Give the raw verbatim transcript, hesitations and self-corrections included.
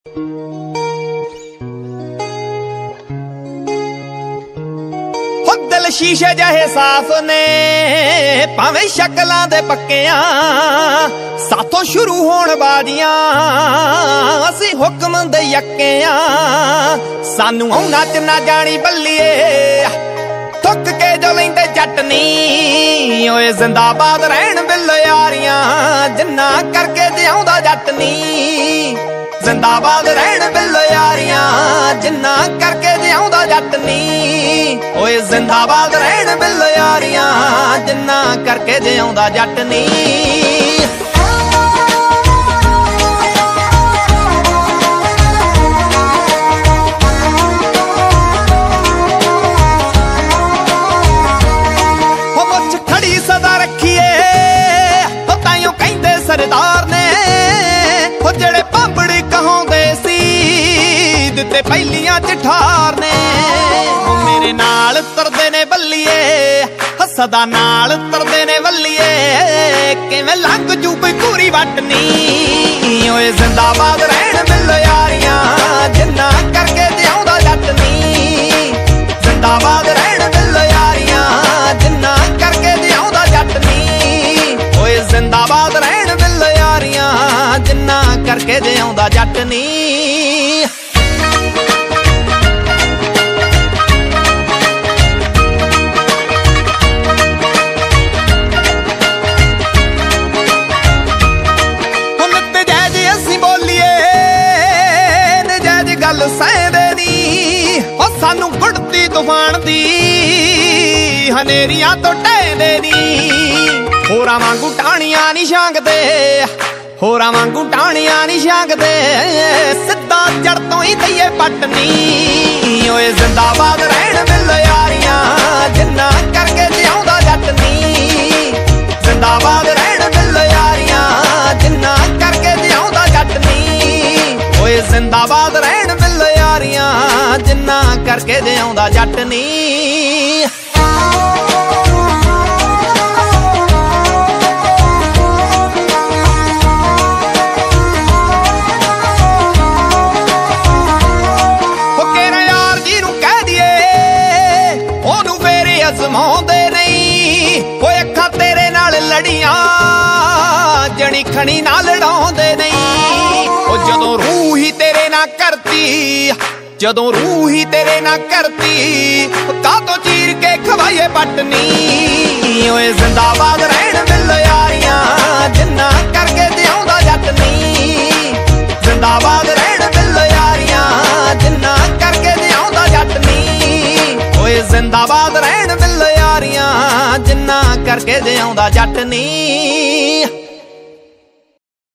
दिल शीशे जहे साफ ने भावें शक्लां दे पक्कियां साथों शुरू होण बाजियां असी हुक्म दे यक्कियां सानू औ नच ना जानी बल्लिए थुक के जो लैंदे जट नी ओए जिंदाबाद रहन बिल्लो यारियां जिन्ना करके जिउंदा जट नी जिंदाबाद रहन बिल्लो यारियां जिन्ना करके जिउंदा जट नी ओए जिंदाबाद रहन बिल्लो यारियां जिन्ना करके जिउंदा जट नी। हो मुझ खड़ी सदा रखिए हो ताइयों कहंदे सरदार ने हो जेड़े भांबड़ी कहांदे सी दिते पहलियां च ठार ने मेरे नाल तरदे ने बल्लिए सदा नाल तरदे ने बल्लिए किवें लंघ जू कोई पूरी वट नी ओए जिंदाबाद रहन बिल्लो यारियां जिन्ना करके जिउंदा जट नी जिंदाबाद रहन बिल्लो यारियां जिन्ना करके जिउंदा जट नी ओए जिंदाबाद रहन बिल्लो यारियां जिन्ना करके जिउंदा जट नी। सानू गुड़ती तूफान दी हनेरियां तो ढहदे नी होरां वांगू टाणियां नी छांगदे होरां वांगू टाणियां नी छांगदे सिद्धा जड़ तो ही दईए पट नी ओए जिंदाबाद रहन बिल्लो यारियां जिन्ना करके जिउंदा जट नी जिंदाबाद रहन बिल्लो यारियां जिन्ना करके जिउंदा जट नी ओए जिंदाबाद रहन बिल्लो यारियां जिन्ना करके जिउंदा जट नी। अजमाउंदे नहीं ओए अखां तेरे नाल लड़ियां जनी खनी ना लड़ाउंदे नहीं ओ जदों रूह ही तेरे ना करती जदों रूह ही तेरे ना करती कातों चीर के खवाइए पटनी ओए जिंदाबाद रहन बिल्लो यारियां जिन्ना करके जिउंदा जट नी जिंदाबाद रहन बिल्लो यारियां जिन्ना करके जिउंदा जट नी ओए जिंदाबाद रहन बिल्लो यारियां जिन्ना करके जिउंदा जट नी।